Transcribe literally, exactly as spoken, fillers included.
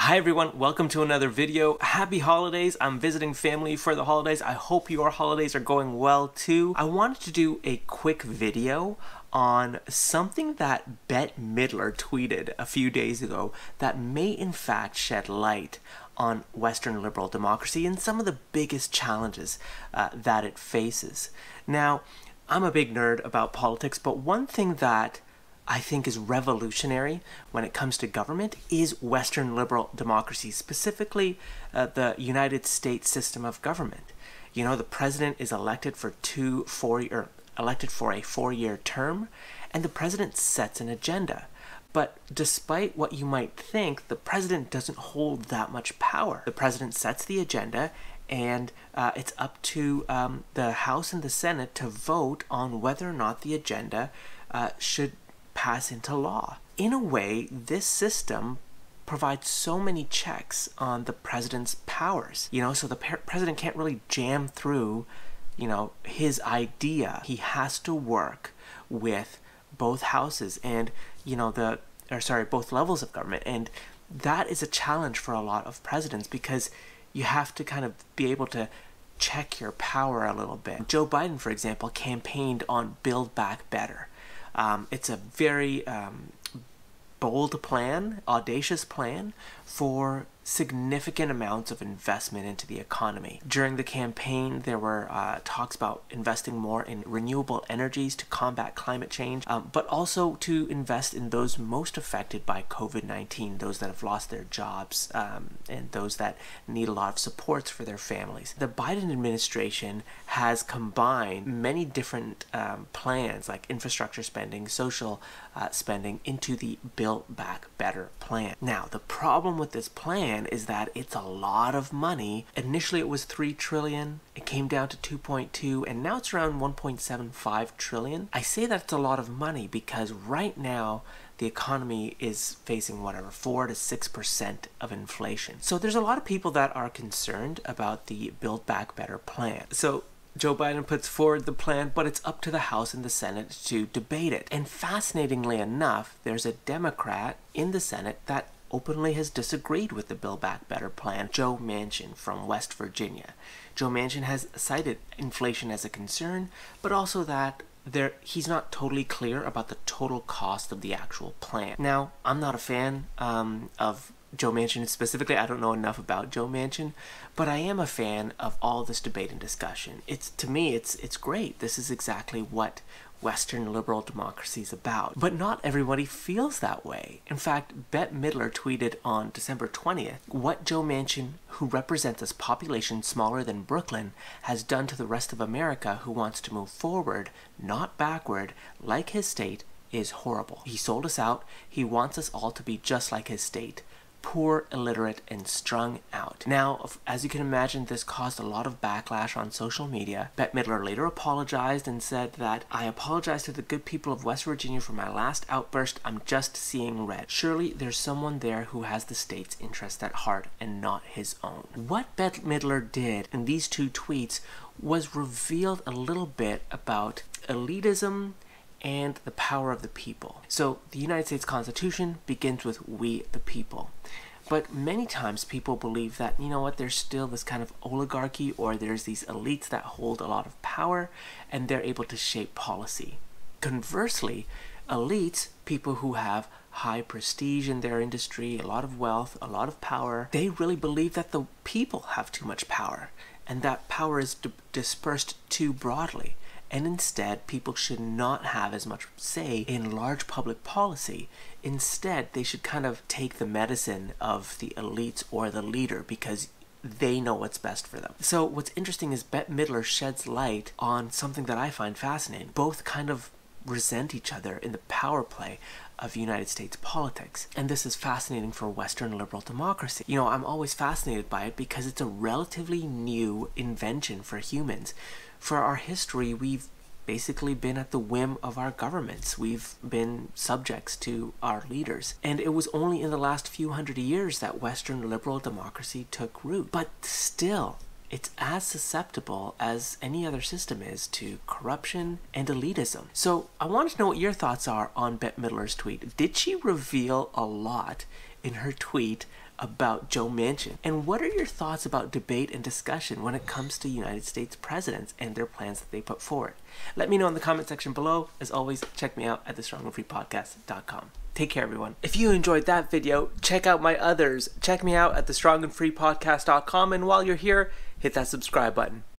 Hi everyone, welcome to another video. Happy holidays. I'm visiting family for the holidays. I hope your holidays are going well too. I wanted to do a quick video on something that Bette Midler tweeted a few days ago that may in fact shed light on Western liberal democracy and some of the biggest challenges uh, that it faces. Now, I'm a big nerd about politics, but one thing that I think is revolutionary when it comes to government is Western liberal democracy, specifically uh, the United States system of government. You know, the president is elected for two four or elected for a four-year term, and the president sets an agenda. But despite what you might think, the president doesn't hold that much power. The president sets the agenda, and uh, it's up to um, the House and the Senate to vote on whether or not the agenda uh, should pass into law. In a way, this system provides so many checks on the president's powers. You know, so the president can't really jam through, you know, his idea. He has to work with both houses and, you know, the, or sorry, both levels of government. And that is a challenge for a lot of presidents because you have to kind of be able to check your power a little bit. Joe Biden, for example, campaigned on Build Back Better. Um, it's a very um, bold plan, audacious plan for significant amounts of investment into the economy. During the campaign, there were uh, talks about investing more in renewable energies to combat climate change, um, but also to invest in those most affected by COVID nineteen, those that have lost their jobs, um, and those that need a lot of supports for their families. The Biden administration has combined many different um, plans like infrastructure spending, social uh, spending into the Build Back Better plan. Now, the problem with this plan is that it's a lot of money. Initially it was three trillion dollars, it came down to two point two, and now it's around one point seven five trillion dollars. I say that's a lot of money because right now the economy is facing whatever four to six percent of inflation. So there's a lot of people that are concerned about the Build Back Better plan. So Joe Biden puts forward the plan, but it's up to the House and the Senate to debate it. And fascinatingly enough, there's a Democrat in the Senate that openly has disagreed with the Build Back Better plan, Joe Manchin from West Virginia. Joe Manchin has cited inflation as a concern, but also that there he's not totally clear about the total cost of the actual plan. Now, I'm not a fan um, of Joe Manchin specifically. I don't know enough about Joe Manchin, but I am a fan of all this debate and discussion. It's to me, it's it's great. This is exactly what Western liberal democracy is about. But not everybody feels that way. In fact, Bette Midler tweeted on December twentieth, what Joe Manchin, who represents a population smaller than Brooklyn, has done to the rest of America who wants to move forward, not backward, like his state, is horrible. He sold us out. He wants us all to be just like his state. Poor, illiterate, and strung out. Now, as you can imagine, this caused a lot of backlash on social media. Bette Midler later apologized and said that, I apologize to the good people of West Virginia for my last outburst. I'm just seeing red. Surely there's someone there who has the state's interest at heart and not his own. What Bette Midler did in these two tweets was revealed a little bit about elitism and the power of the people. So the United States Constitution begins with we the people. But many times people believe that, you know what, there's still this kind of oligarchy, or there's these elites that hold a lot of power and they're able to shape policy. Conversely, elites, people who have high prestige in their industry, a lot of wealth, a lot of power, they really believe that the people have too much power and that power is dispersed too broadly. And instead, people should not have as much say in large public policy. Instead, they should kind of take the medicine of the elites or the leader because they know what's best for them. So what's interesting is Bette Midler sheds light on something that I find fascinating. Both kind of resent each other in the power play of United States politics. And this is fascinating for Western liberal democracy. You know, I'm always fascinated by it because it's a relatively new invention for humans. For our history, we've basically been at the whim of our governments. We've been subjects to our leaders. And it was only in the last few hundred years that Western liberal democracy took root. But still, it's as susceptible as any other system is to corruption and elitism. So I wanted to know what your thoughts are on Bette Midler's tweet. Did she reveal a lot in her tweet about Joe Manchin? And what are your thoughts about debate and discussion when it comes to United States presidents and their plans that they put forward? Let me know in the comment section below. As always, check me out at the strong and free podcast dot com. Take care, everyone. If you enjoyed that video, check out my others. Check me out at the strong and free podcast dot com, and while you're here, hit that subscribe button.